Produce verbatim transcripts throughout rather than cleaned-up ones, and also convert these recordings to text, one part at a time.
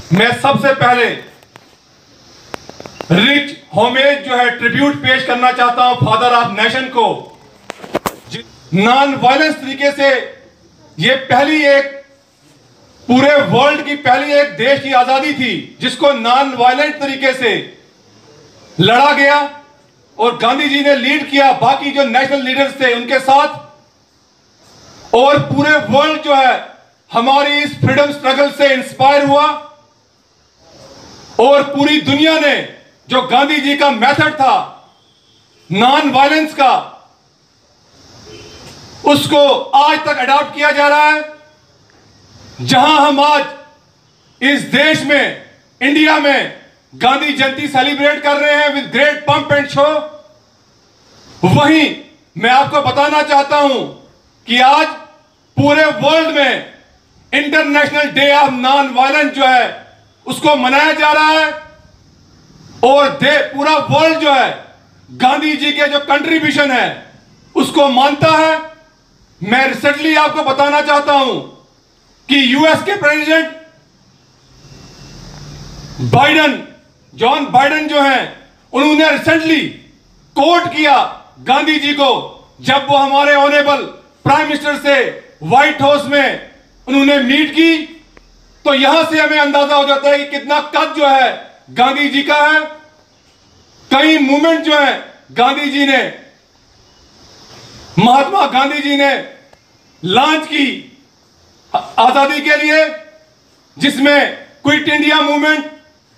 मैं सबसे पहले रिच होमेज जो है ट्रिब्यूट पेश करना चाहता हूं फादर ऑफ नेशन को। नॉन वायलेंस तरीके से ये पहली एक पूरे वर्ल्ड की पहली एक देश की आजादी थी जिसको नॉन वायलेंट तरीके से लड़ा गया और गांधी जी ने लीड किया बाकी जो नेशनल लीडर्स थे उनके साथ, और पूरे वर्ल्ड जो है हमारी इस फ्रीडम स्ट्रगल से इंस्पायर हुआ और पूरी दुनिया ने जो गांधी जी का मेथड था नॉन वायलेंस का उसको आज तक अडॉप्ट किया जा रहा है। जहां हम आज इस देश में इंडिया में गांधी जयंती सेलिब्रेट कर रहे हैं with great pomp and show, वहीं मैं आपको बताना चाहता हूं कि आज पूरे वर्ल्ड में international day of non violence जो है उसको मनाया जा रहा है और दे पूरा वर्ल्ड जो है गांधी जी के जो कंट्रीब्यूशन है उसको मानता है। मैं रिसेंटली आपको बताना चाहता हूं कि यूएस के प्रेसिडेंट बाइडन जॉन बाइडन जो हैं उन्होंने रिसेंटली कोट किया गांधी जी को जब वो हमारे ऑनरेबल प्राइम मिनिस्टर से व्हाइट हाउस में उन्होंने मीट की, तो यहां से हमें अंदाजा हो जाता है कि कितना कद जो है गांधी जी का है। कई मूवमेंट जो है गांधी जी ने महात्मा गांधी जी ने लॉन्च की आजादी के लिए, जिसमें quit India movement,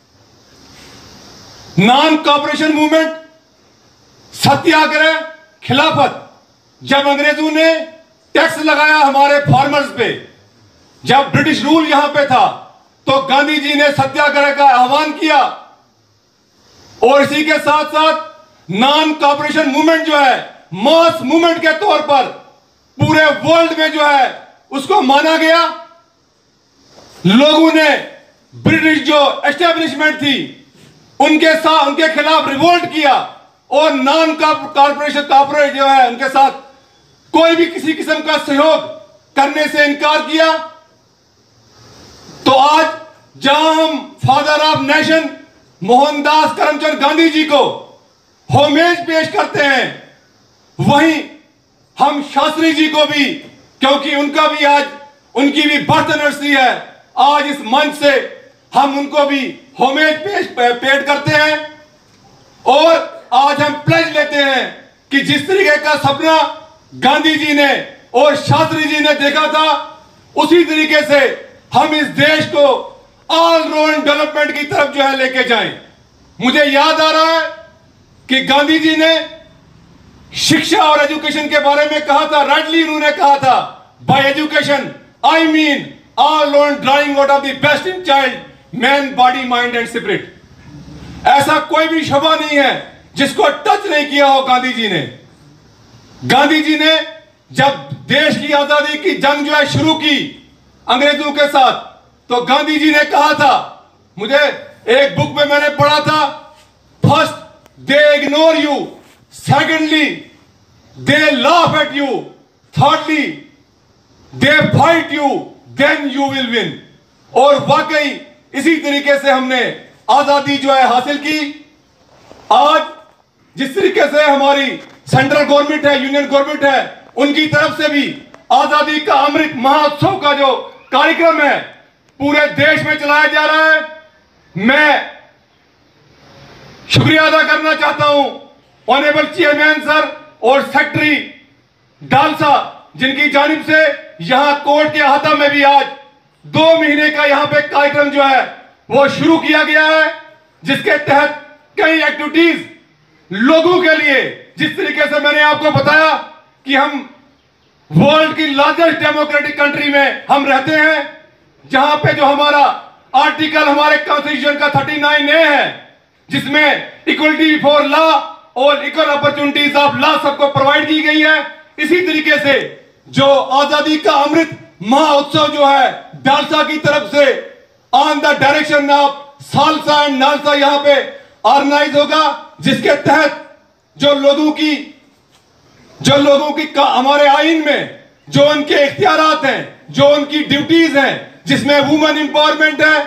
non cooperation movement, satyagraha, Khilafat. जब अंग्रेजों ने टैक्स लगाया हमारे फार्मर्स पे, जब ब्रिटिश रूल यहां पे था, तो गांधी जी ने सत्याग्रह का आह्वान किया और इसी के साथ साथ नॉन कॉपरेशन मूवमेंट जो है मास मूवमेंट के तौर पर पूरे वर्ल्ड में जो है उसको माना गया। लोगों ने ब्रिटिश जो एस्टेब्लिशमेंट थी उनके साथ उनके खिलाफ रिवोल्ट किया और नॉन कॉर्पोरेशन कॉर्पोरेट जो है उनके साथ कोई भी किसी किस्म का सहयोग करने से इनकार किया। तो आज जहां हम father of nation Mohandas Karamchand Gandhi ji को होमेज पेश करते हैं, वहीं हम शास्त्री जी को भी, क्योंकि उनका भी आज उनकी भी बर्थ एनिवर्सरी है, आज इस मंच से हम उनको भी होमेज पेश पेड करते हैं और आज हम प्लेज लेते हैं कि जिस तरीके का सपना गांधी जी ने और शास्त्री जी ने देखा था उसी तरीके से हम इस देश को ऑल राउंड डेवलपमेंट की तरफ जो है लेके जाएं। मुझे याद आ रहा है कि गांधी जी ने शिक्षा और एजुकेशन के बारे में कहा था, राइटली उन्होंने कहा था, by education I mean all round drawing out of the best in child man body mind and spirit. ऐसा कोई भी शोभा नहीं है जिसको टच नहीं किया हो गांधी जी ने। गांधी जी ने जब देश की आजादी की जंग जो है शुरू की अंग्रेजों के साथ, तो गांधी जी ने कहा था, मुझे एक बुक में मैंने पढ़ा था, first they ignore you, secondly they laugh at you, thirdly they fight you, then you will win. और वाकई इसी तरीके से हमने आजादी जो है हासिल की। आज जिस तरीके से हमारी सेंट्रल गवर्नमेंट है, यूनियन गवर्नमेंट है, उनकी तरफ से भी आजादी का अमृत महोत्सव का जो कार्यक्रम है पूरे देश में चलाया जा रहा है। मैं शुक्रिया अदा करना चाहता हूं ऑनरेबल चेयरमैन सर और सेक्रेटरी डालसा, जिनकी जानिब से यहां कोर्ट के अहाता में भी आज दो महीने का यहां पे कार्यक्रम जो है वो शुरू किया गया है, जिसके तहत कई एक्टिविटीज लोगों के लिए, जिस तरीके से मैंने आपको बताया कि हम वर्ल्ड की लार्जेस्ट डेमोक्रेटिक कंट्री में हम रहते हैं, जहां पे जो हमारा आर्टिकल हमारे कॉन्स्टिट्यूशन का थर्टी नाइन ए है, जिसमें इक्वलिटी फॉर लॉ और इक्वल अपॉर्चुनिटीज ऑफ लॉ सबको प्रोवाइड की गई है। इसी तरीके से जो आजादी का अमृत महोत्सव जो है डालसा की तरफ से on the direction of SALSA and NALSA यहां पे ऑर्गेनाइज होगा, जिसके तहत जो लोगों की जो लोगों की हमारे आईन में जो उनके इख्तियारात हैं, जो उनकी ड्यूटीज हैं, जिसमें वुमेन इंपावरमेंट है,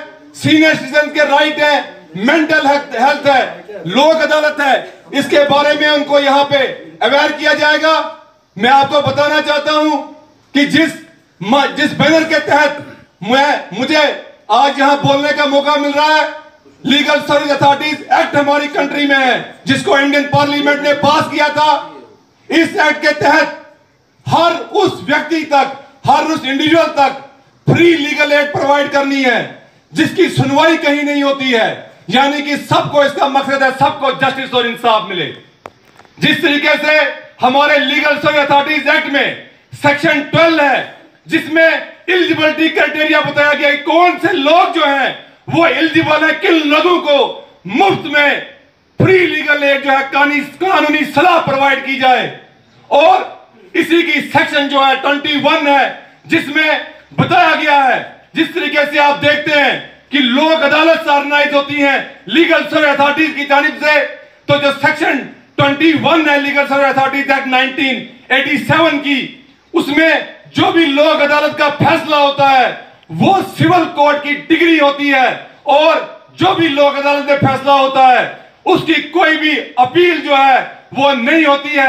सीनियर सिटीजन के राइट है, मेंटल हेल्थ है, लोक अदालत है, इसके बारे में उनको यहां पे अवेयर किया जाएगा। मैं आपको बताना चाहता हूं कि जिस जिस बैनर के तहत मैं मुझे आज यहां बोलने का मौका मिल रहा है, लीगल सर्विस अथॉरिटीज एक्ट हमारी कंट्री में है, जिसको इंडियन पार्लियामेंट ने पास किया था। इस एक्ट के तहत हर उस व्यक्ति तक, हर उस इंडिविजुअल तक फ्री लीगल एड प्रोवाइड करनी है, जिसकी सुनवाई कहीं नहीं होती है। यानी कि सबको, इसका मकसद है सबको जस्टिस और इंसाफ मिले। जिस तरीके से हमारे लीगल सर्विस अथॉरिटीज एक्ट में सेक्शन ट्वेल्व है, जिसमें एलिजिबिलिटी क्राइटेरिया बताया गया है, कौन से लोग जो हैं वो एलिजिबल है, किन लोगों को मुफ्त में फ्री लीगल एड जो है कानूनी सलाह प्रोवाइड की जाए। और इसी की सेक्शन जो है इक्कीस है, जिसमें बताया गया है, जिस तरीके से आप देखते हैं कि लोक अदालत ऑर्गेनाइज होती हैं लीगल सर्विस अथॉरिटीज की जानिब से, तो जो सेक्शन इक्कीस है लीगल सर्विस अथॉरिटीज एक्ट उन्नीस सौ सत्तासी की, उसमें जो भी लोक अदालत का फैसला होता है वो सिविल कोर्ट की डिग्री होती है, और जो भी लोक अदालत में फैसला होता है उसकी कोई भी अपील जो है वो नहीं होती है।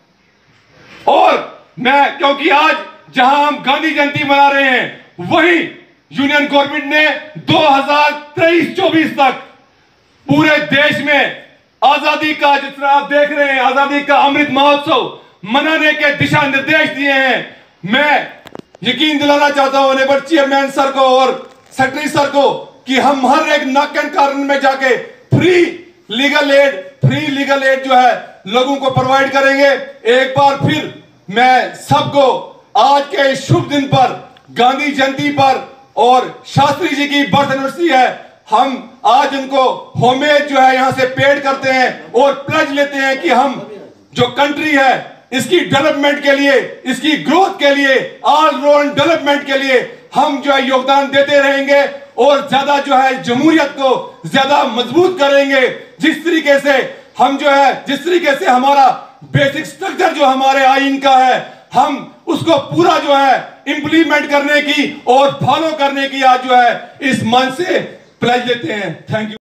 और मैं, क्योंकि आज जहां हम गांधी जयंती मना रहे हैं, वही यूनियन गवर्नमेंट ने दो हज़ार तेईस चौबीस तक पूरे देश में आजादी का, जिस तरह आप देख रहे हैं, आजादी का अमृत महोत्सव मनाने के दिशा निर्देश दिए हैं। मैं यकीन दिलाना चाहता हूं लेबर चेयरमैन सर को और सेक्रेटरी सर को कि हम हर एक नाक एंड कॉर्नर में जाके free legal aid free legal aid जो है लोगों को प्रोवाइड करेंगे। एक बार फिर मैं सबको आज के शुभ दिन पर, गांधी जयंती पर, और शास्त्री जी की बर्थ एनिवर्सरी है, हम आज उनको होमेज जो है यहां से पेड करते हैं और प्लेज लेते हैं कि हम जो कंट्री है इसकी डेवलपमेंट के लिए, इसकी ग्रोथ के लिए, ऑल राउंड डेवलपमेंट के लिए हम जो है योगदान देते रहेंगे और ज्यादा जो है जमहूरियत को ज्यादा मजबूत करेंगे। जिस तरीके से हम जो है, जिस तरीके से हमारा बेसिक स्ट्रक्चर जो हमारे आईन का है, हम उसको पूरा जो है इंप्लीमेंट करने की और फॉलो करने की आज जो है इस मंच से प्लेज लेते हैं। Thank you.